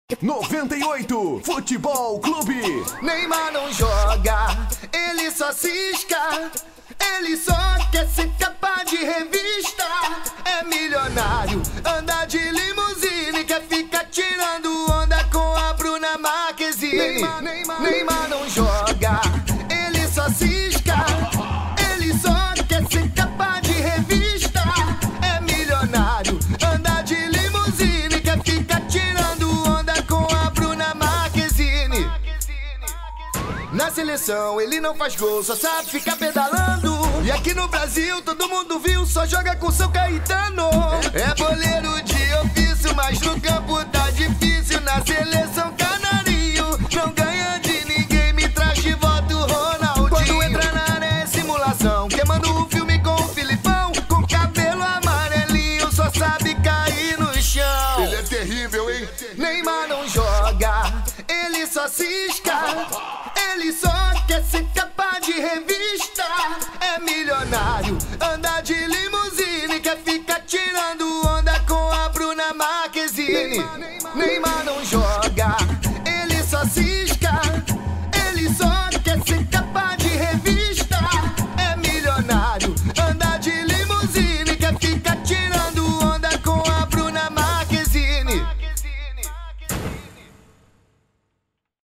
98 Futebol Clube. Neymar não joga, ele só cisca. Ele só quer ser capa de revista. É milionário, anda de limusine, quer ficar tirando onda com a Bruna Marquezine. Neymar não joga, ele só cisca. Ele só quer ser capa de revista. É milionário, anda de limusine, quer ficar tirando onda com a Bruna Marquezine. Na seleção ele não faz gol, só sabe ficar pedalando. E aqui no Brasil todo mundo viu, só joga com São Caetano. É boleiro de ofício, mas no campo tá difícil. Na seleção canarinho, não ganha de ninguém, me traz de volta o Ronaldinho. Quando entra na área é simulação, queimando o filme com o Filipão. Com cabelo amarelinho, só sabe cair no chão. Ele é terrível, hein? Neymar não joga, ele só cisca. Ele só quer ser capa de revista. É milionário, anda de limusine, quer ficar tirando onda com a Bruna Marquezine. Neymar não joga, ele só cisca.